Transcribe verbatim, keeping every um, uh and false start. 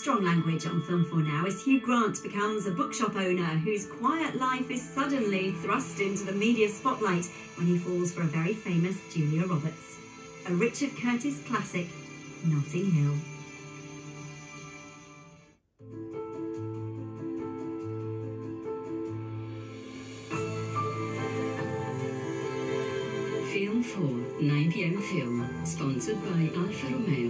strong language on Film four now as Hugh Grant becomes a bookshop owner whose quiet life is suddenly thrust into the media spotlight when he falls for a very famous Julia Roberts. A Richard Curtis classic, Notting Hill. Film four, nine p m film, sponsored by Alfa Romeo.